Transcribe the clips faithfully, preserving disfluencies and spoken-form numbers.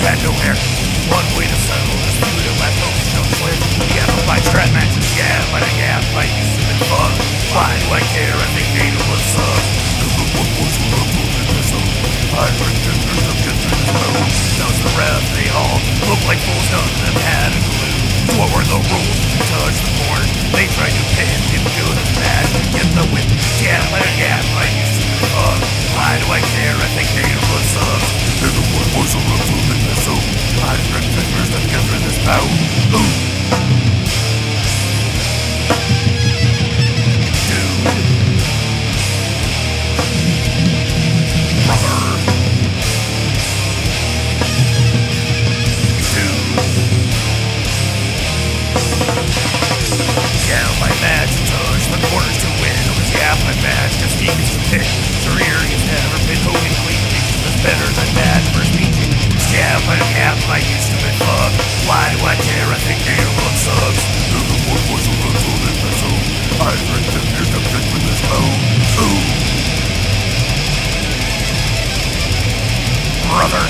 had no hair. One way to settle this feud and left home no sweat. Yeah, but my strap matches, yeah, but I yeah, I used to be fun. Why do I care? I think they know what's up. I heard fingers of good through this road. Those the rest, they all look like fools, none of them had a clue. What were the rules? To touch the corner. They tried to pin him good and bad. Get the whip, yeah, but yeah, I used to be fun. Why do I care? I think they know what's up. Everyone was a rough in this zone. I heard fingers of good through this bout. Ooh. Better than that for speaking. Yeah, but yeah, I used to be fucked. Why do I care? I think they look sucks. You're the one was a little in the zone. I drink the beer to drink with this bone. Ooh. Brother.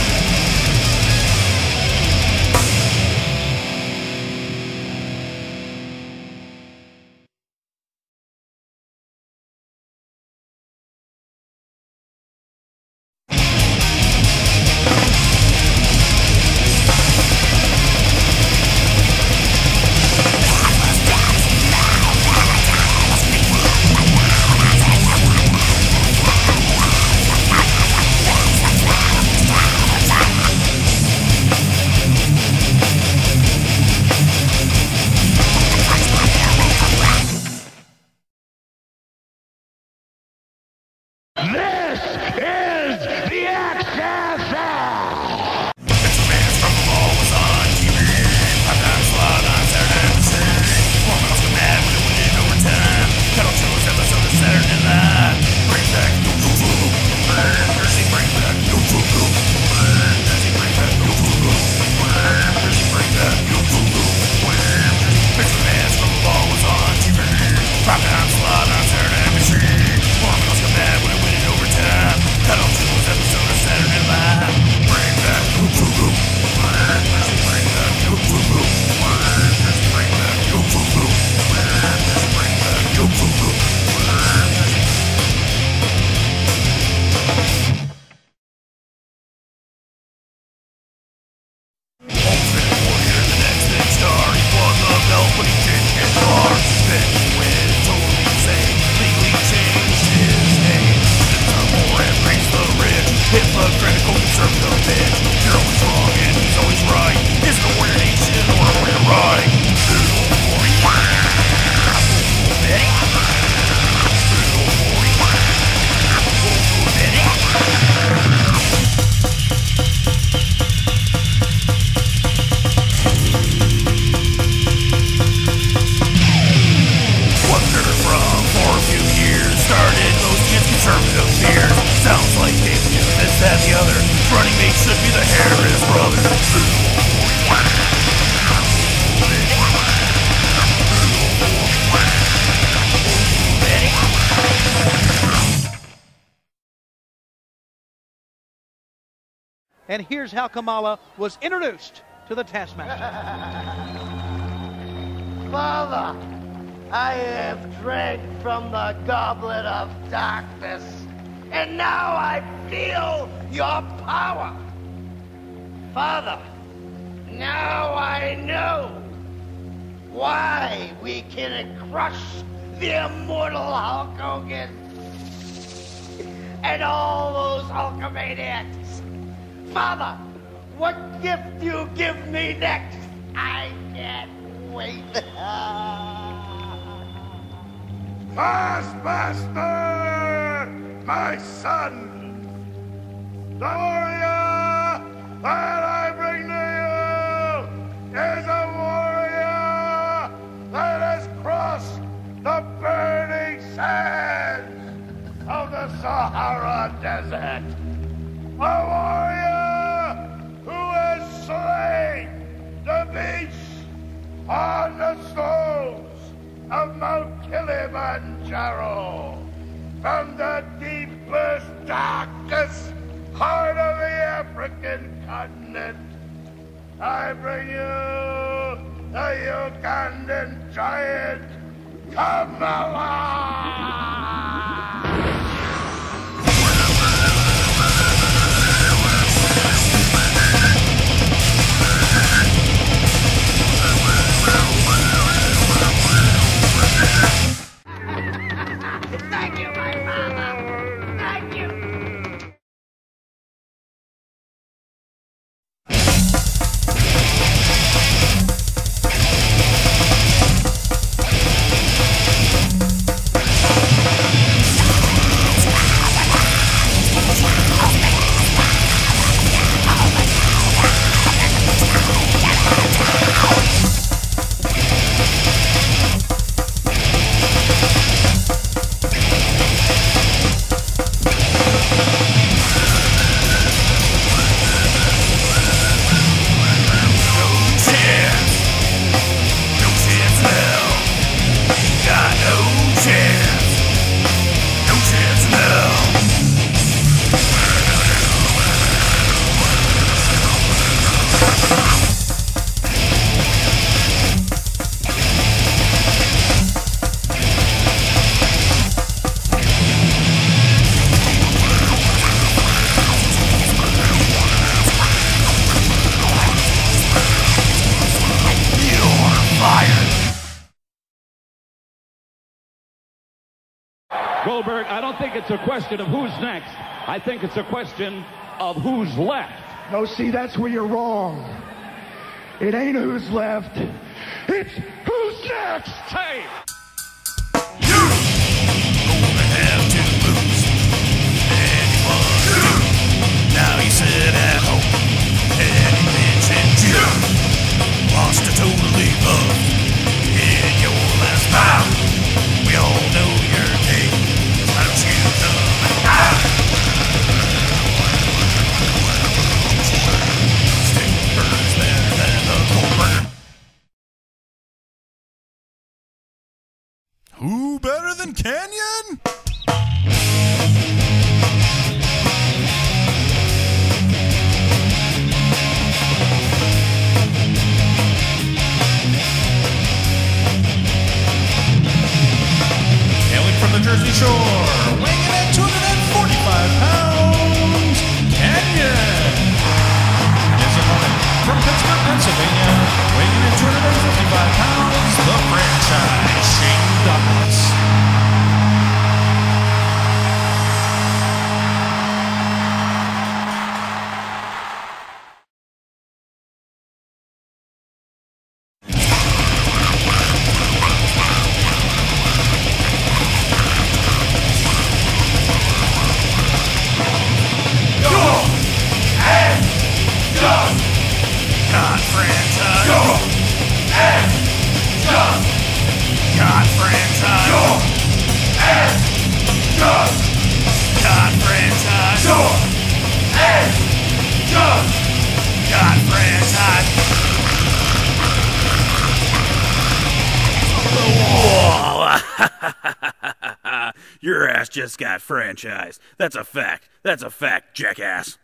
And here's how Kamala was introduced to the Taskmaster. Father, I have drank from the goblet of darkness, and now I feel your power. Father, now I know why we can crush the immortal Hulk Hogan and all those Hulkamaniacs. Father, what gift do you give me next? I can't wait. Taskmaster, my son, the warrior that I bring to you is a warrior that has crossed the burning sands of the Sahara Desert. A warrior who has slain the beasts on the slopes of Mount Kilimanjaro. From the deepest, darkest heart of the African continent, I bring you the Ugandan giant, Kamala! Thank you, my father. Thank you. Goldberg, I don't think it's a question of who's next. I think it's a question of who's left. No, see, that's where you're wrong. It ain't who's left. It's who's next. Hey! You gonna have to lose. And you won. Now you sit at home and you mentioned you lost to totally love in your last bout. We all know your name. Why don't you come out? Stick burns better than the cold burn. Who better than Canyon? Hailing from the Jersey Shore, weighing in at two hundred forty-five pounds, Canyon. His opponent from Pittsburgh, Pennsylvania, weighing in at two hundred fifty-five pounds, the franchise, Shane Douglas. God franchise. Go and just. God franchise. Go and just. God franchise. Go and just. God franchise. Whoa. Your ass just got franchised. That's a fact. That's a fact, jackass.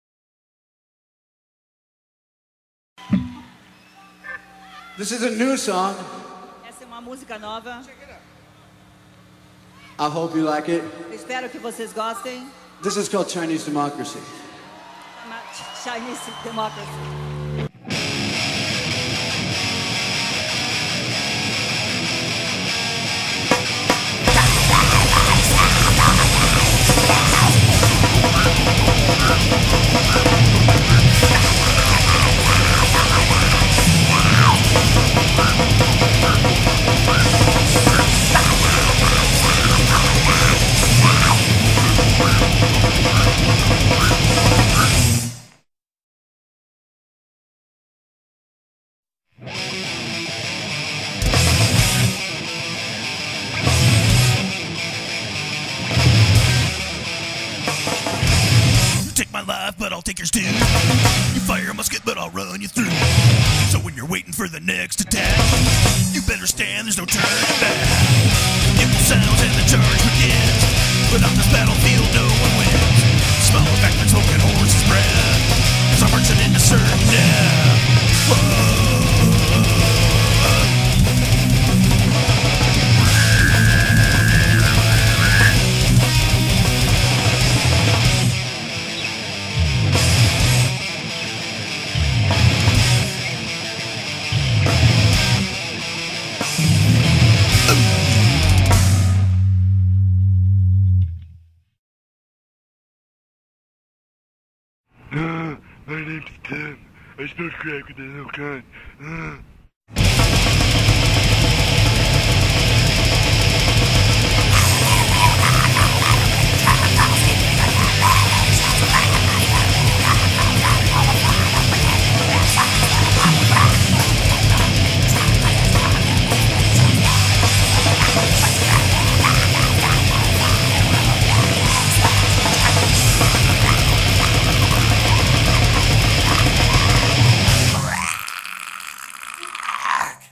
This is a new song. Essa é uma música nova. I hope you like it. Espero que vocês gostem. This is called Chinese Democracy. Chama Chinese Democracy. Take my life, but I'll take yours too. You fire a musket, but I'll run you through. So when you're waiting for the next attack, you better stand, there's no turning back. Nimble sounds and the charge begins, but on this battlefield no one wins. Smaller backwards, smoking horse's breath, 'cause I'm marching into certain death. Uh, my name's Tim. I smoke crack with a little gun. Uh. Ah!